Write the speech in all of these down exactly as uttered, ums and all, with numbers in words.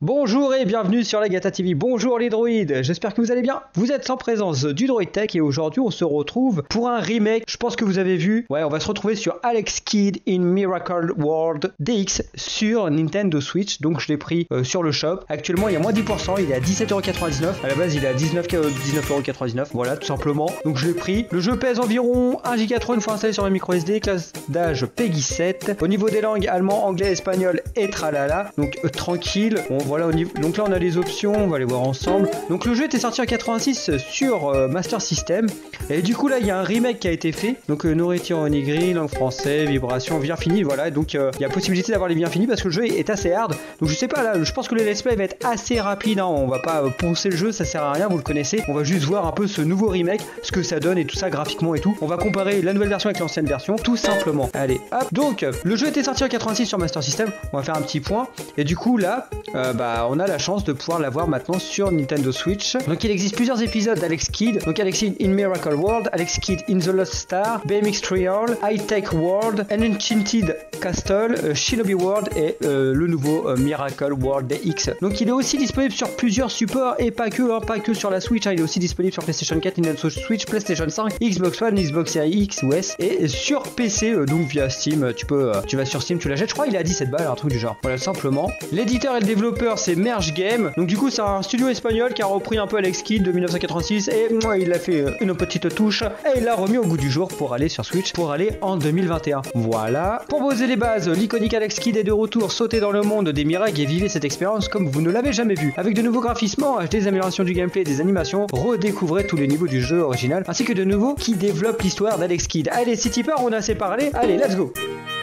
Bonjour et bienvenue sur la Gata T V. Bonjour les droïdes, j'espère que vous allez bien. Vous êtes en présence du Droid Tech et aujourd'hui on se retrouve pour un remake. Je pense que vous avez vu. Ouais, on va se retrouver sur Alex Kidd in Miracle World D X sur Nintendo Switch. Donc je l'ai pris euh, sur le shop. Actuellement il y a moins dix pour cent, il est à dix-sept euros quatre-vingt-dix-neuf. À la base il est à dix-neuf euros quatre-vingt-dix-neuf. Voilà, tout simplement. Donc je l'ai pris. Le jeu pèse environ un giga trois une fois installé sur ma micro S D. Classe d'âge Peggy sept. Au niveau des langues, allemand, anglais, espagnol et tralala. Donc euh, tranquille. Bon, voilà, au niveau... Donc là on a les options, on va les voir ensemble. Donc le jeu était sorti en quatre-vingt-six sur euh, Master System. Et du coup là il y a un remake qui a été fait. Donc euh, nourriture en gris, langue français, vibration, bien fini. Voilà, donc il euh, y a possibilité d'avoir les bien finis parce que le jeu est assez hard. Donc je sais pas là, je pense que le let's play va être assez rapide, hein. On va pas euh, poncer le jeu, ça sert à rien, vous le connaissez. On va juste voir un peu ce nouveau remake, ce que ça donne et tout ça graphiquement et tout. On va comparer la nouvelle version avec l'ancienne version, tout simplement. Allez, hop. Donc le jeu était sorti en quatre-vingt-six sur Master System. On va faire un petit point. Et du coup là, euh, bah on a la chance de pouvoir l'avoir maintenant sur Nintendo Switch. Donc il existe plusieurs épisodes d'Alex Kidd. Donc Alex Kidd in Miracle World, Alex Kidd in the Lost Star, B M X Trial, High Tech World, Enchanted Castle, euh, Shinobi World et euh, le nouveau euh, Miracle World D X. Donc il est aussi disponible sur plusieurs supports et pas que, hein, pas que sur la Switch, hein. Il est aussi disponible sur PlayStation quatre, Nintendo Switch, PlayStation cinq, Xbox One, Xbox Series X ou S et sur P C, euh, donc via Steam. Tu peux, euh, tu vas sur Steam, tu l'achètes. Je crois il est à dix-sept balles, un truc du genre. Voilà, simplement. L'éditeur et le développeur c'est Merge Game. Donc du coup c'est un studio espagnol qui a repris un peu Alex Kidd de mille neuf cent quatre-vingt-six et moi il a fait une petite touche et il l'a remis au goût du jour pour aller sur Switch, pour aller en deux mille vingt et un. Voilà. Pour poser les bases, l'iconique Alex Kidd est de retour, sautez dans le monde des miracles et vivez cette expérience comme vous ne l'avez jamais vu. Avec de nouveaux graphismes, des améliorations du gameplay et des animations, redécouvrez tous les niveaux du jeu original ainsi que de nouveaux qui développent l'histoire d'Alex Kidd. Allez, City Peur, on a assez parlé. Allez, let's go.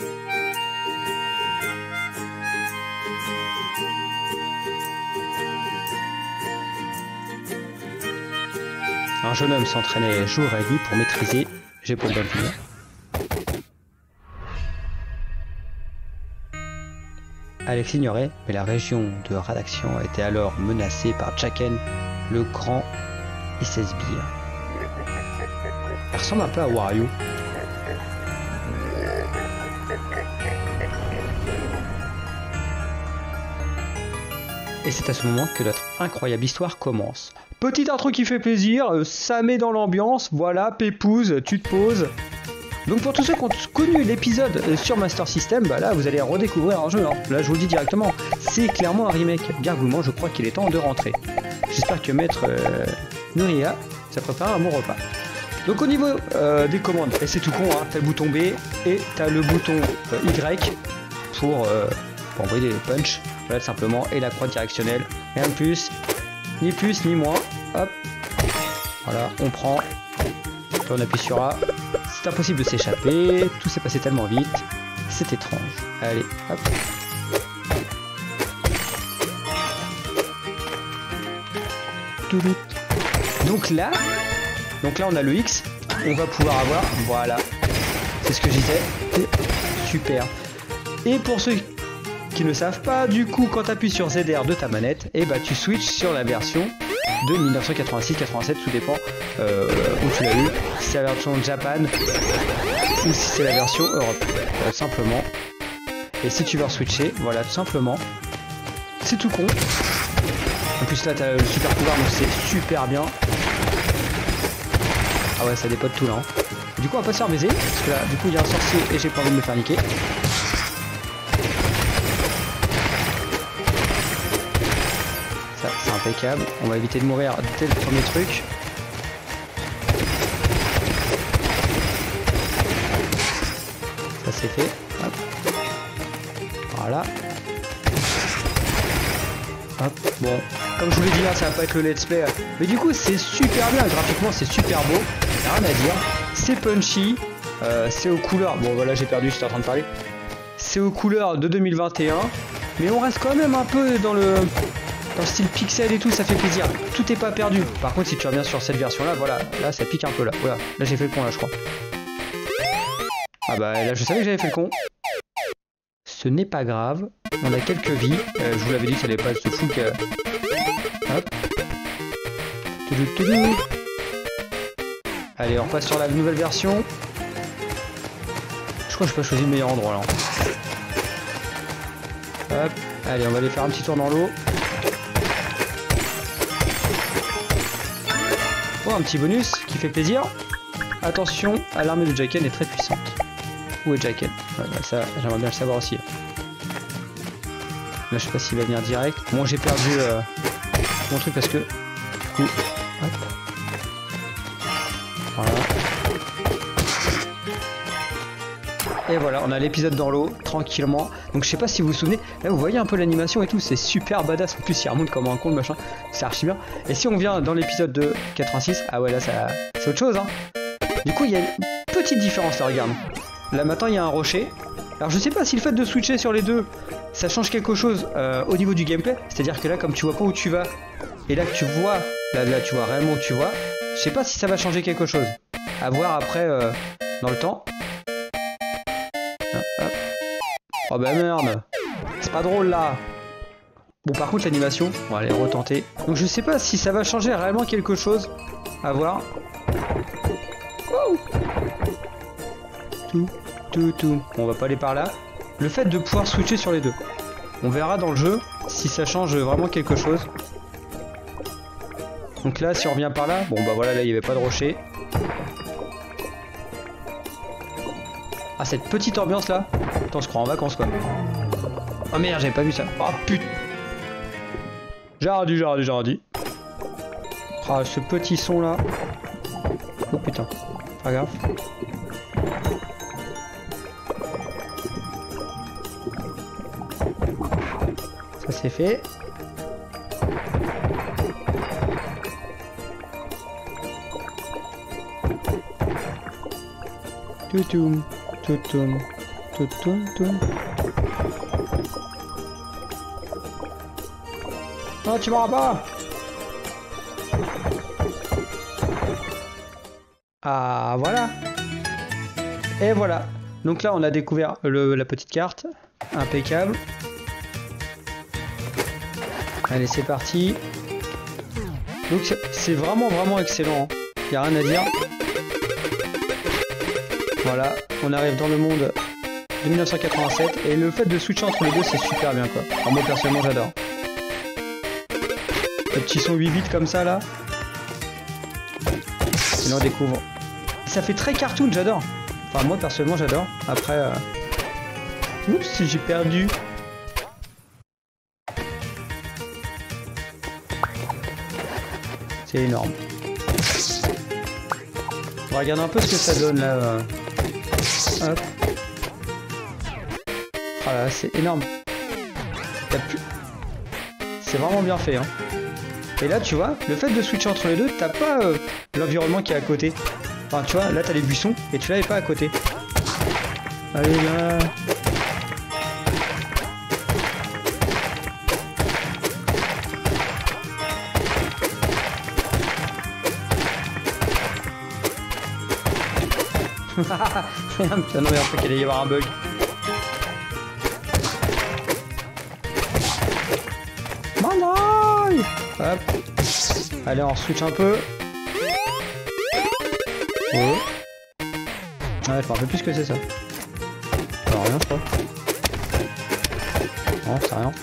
Un jeune homme s'entraînait jour et nuit pour maîtriser, j'ai pour le bon finir. Alex ignorait, mais la région de Radaxian était alors menacée par Jaken, le grand et ses sbires. Il ressemble un peu à Wario. Et c'est à ce moment que notre incroyable histoire commence. Petite intro qui fait plaisir, euh, ça met dans l'ambiance, voilà, pépouze, tu te poses. Donc pour tous ceux qui ont connu l'épisode euh, sur Master System, bah là vous allez redécouvrir un jeu, hein. Là je vous le dis directement, c'est clairement un remake. Gargouillement, je crois qu'il est temps de rentrer. J'espère que maître euh, Nuria, ça prépare un bon repas. Donc au niveau euh, des commandes, et c'est tout con, hein, t'as le bouton B et t'as le bouton euh, Y pour, euh, pour envoyer des punchs. Voilà, simplement, et la croix directionnelle, rien de plus, ni plus ni moins, hop, voilà, on prend, on appuie sur A, c'est impossible de s'échapper, tout s'est passé tellement vite, c'est étrange, allez, hop, donc là, donc là on a le X, on va pouvoir avoir, voilà, c'est ce que je disais, super, et pour ceux qui ne savent pas, du coup quand tu appuies sur Z R de ta manette, et bah tu switches sur la version de mille neuf cent quatre-vingt-six quatre-vingt-sept, tout dépend euh, où tu l'as eu, si c'est la version Japan ou si c'est la version Europe, euh, simplement. Et si tu veux switcher, voilà, tout simplement, c'est tout con. En plus là t'as le super pouvoir, donc c'est super bien. Ah ouais, ça dépote tout là, hein. Du coup on va pas se faire baiser, parce que là du coup il y a un sorcier et j'ai pas envie de me faire niquer. C'est impeccable, on va éviter de mourir dès le premier truc. Ça c'est fait. Hop. Voilà. Hop. Bon, comme je vous l'ai dit là, ça va pas être le let's play. Mais du coup c'est super bien, graphiquement c'est super beau. Rien à dire. C'est punchy. Euh, c'est aux couleurs. Bon voilà, j'ai perdu, j'étais en train de parler. C'est aux couleurs de deux mille vingt et un. Mais on reste quand même un peu dans le... dans le style pixel et tout, ça fait plaisir. Tout est pas perdu. Par contre, si tu reviens sur cette version là, voilà, là ça pique un peu là. Voilà, là j'ai fait le con là, je crois. Ah bah là je savais que j'avais fait le con. Ce n'est pas grave. On a quelques vies. Euh, je vous l'avais dit que ça allait pas se fou que. Hop. Toudou, toudou. Allez, on passe sur la nouvelle version. Je crois que je peux choisir le meilleur endroit là. Hop, Allez, on va aller faire un petit tour dans l'eau. Oh, un petit bonus qui fait plaisir. Attention, l'armée de Jaiken est très puissante. Où est Jaiken? Ouais, bah ça, j'aimerais bien le savoir aussi. Là, je sais pas s'il va venir direct. Bon, j'ai perdu euh, mon truc parce que... Ouh. Hop. Voilà. Et voilà, on a l'épisode dans l'eau, tranquillement. Donc je sais pas si vous vous souvenez, là vous voyez un peu l'animation et tout, c'est super badass. En plus il remonte comme un con, le machin, c'est archi bien. Et si on vient dans l'épisode de quatre-vingt-six, ah ouais là ça, c'est autre chose hein. Du coup il y a une petite différence là, regarde. Là maintenant il y a un rocher. Alors je sais pas si le fait de switcher sur les deux, ça change quelque chose euh, au niveau du gameplay. C'est-à-dire que là comme tu vois pas où tu vas, et là que tu vois, là, là tu vois réellement où tu vois, je sais pas si ça va changer quelque chose. À voir après euh, dans le temps. Oh bah merde, c'est pas drôle là. Bon par contre l'animation, on va aller retenter. Donc je sais pas si ça va changer réellement quelque chose. À voir. Oh tout, tout, tout. Bon, on va pas aller par là. Le fait de pouvoir switcher sur les deux. On verra dans le jeu si ça change vraiment quelque chose. Donc là si on revient par là, bon bah voilà là il n'y avait pas de rocher. Ah cette petite ambiance là. Attends, on se croit en vacances quoi. Oh merde, j'avais pas vu ça. Oh putain. J'aurais dû, j'aurais dû, j'aurais dû. Ah, ce petit son là. Oh putain. Pas grave. Ça c'est fait. Toutoum, toutoum. Tout, tout, tout. Non, tu m'auras pas. Ah, voilà. Et voilà. Donc là, on a découvert le, la petite carte. Impeccable. Allez, c'est parti. Donc c'est vraiment, vraiment excellent. Il n'y a rien à dire. Voilà, on arrive dans le monde de mille neuf cent quatre-vingt-sept et le fait de switcher entre les deux c'est super bien quoi. Alors moi personnellement j'adore. Le petit son huit bits comme ça là. Et là on découvre. Ça fait très cartoon, j'adore. Enfin moi personnellement j'adore. Après... Euh... Oups, j'ai perdu. C'est énorme. On va regarder un peu ce que ça donne là. Euh... Hop. Voilà, c'est énorme. Plus... C'est vraiment bien fait. Hein. Et là, tu vois, le fait de switcher entre les deux, t'as pas euh, l'environnement qui est à côté. Enfin, tu vois, là, t'as les buissons et tu l'avais pas à côté. Allez, là. Putain, non, mais après qu'il allait y avoir un bug. Manai. Hop. Allez, on switch un peu. Oh. Ouais, je me rappelle plus ce que c'est ça. Non, rien, je crois. Non, c'est rien.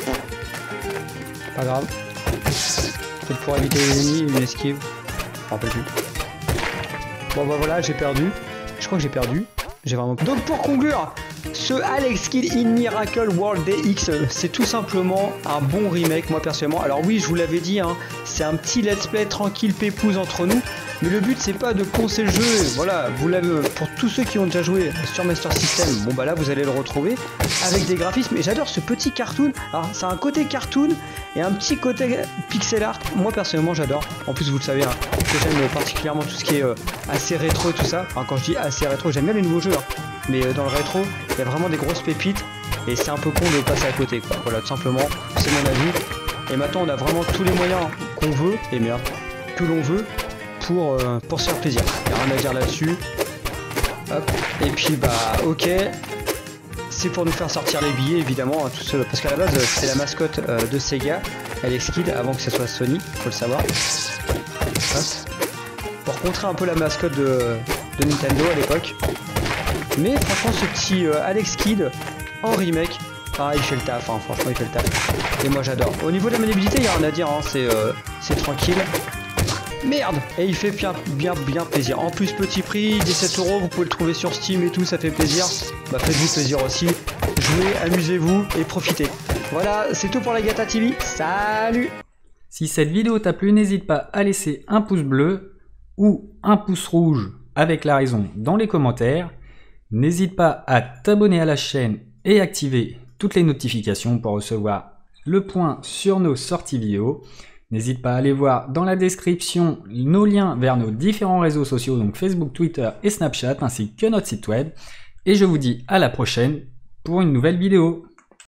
Pas grave. Peut-être pour éviter les ennemis, une esquive. Je me rappelle plus. Bon, bah voilà, j'ai perdu. Je crois que j'ai perdu. J'ai vraiment... Donc pour conclure, ce Alex Kidd in Miracle World D X, c'est tout simplement un bon remake, moi personnellement. Alors oui, je vous l'avais dit, hein, c'est un petit let's play tranquille pépouze entre nous. Mais le but c'est pas de poncer le jeu, voilà, vous l'avez pour tous ceux qui ont déjà joué sur Master System, bon bah là vous allez le retrouver avec des graphismes, et j'adore ce petit cartoon. Alors c'est un côté cartoon et un petit côté pixel art, moi personnellement j'adore. En plus vous le savez, hein, que j'aime particulièrement tout ce qui est euh, assez rétro et tout ça. Enfin quand je dis assez rétro, j'aime bien les nouveaux jeux, hein. Mais euh, dans le rétro, il y a vraiment des grosses pépites et c'est un peu con de passer à côté quoi. Voilà, tout simplement, c'est mon avis. Et maintenant on a vraiment tous les moyens qu'on veut, et merde, que l'on veut. Pour, euh, pour se faire plaisir, il n'y a rien à dire là-dessus. Hop. Et puis bah ok, c'est pour nous faire sortir les billets évidemment, hein, tout ce... parce qu'à la base c'est la mascotte euh, de Sega, Alex Kidd, avant que ce soit Sony, faut le savoir. Hop. Pour contrer un peu la mascotte de, de Nintendo à l'époque. Mais franchement ce petit euh, Alex Kidd en remake, Ah, il fait le taf, hein, franchement, il fait le taf. Et moi, j'adore. Au niveau de la maniabilité, il n'y a rien à dire, hein, c'est euh, c'est tranquille. Merde! Et il fait bien, bien, bien plaisir. En plus, petit prix, dix-sept euros, vous pouvez le trouver sur Steam et tout, ça fait plaisir. Bah, faites-vous plaisir aussi. Jouez, amusez-vous et profitez. Voilà, c'est tout pour la Gata T V. Salut! Si cette vidéo t'a plu, n'hésite pas à laisser un pouce bleu ou un pouce rouge avec la raison dans les commentaires. N'hésite pas à t'abonner à la chaîne et activer toutes les notifications pour recevoir le point sur nos sorties vidéo. N'hésite pas à aller voir dans la description nos liens vers nos différents réseaux sociaux, donc Facebook, Twitter et Snapchat, ainsi que notre site web. Et je vous dis à la prochaine pour une nouvelle vidéo.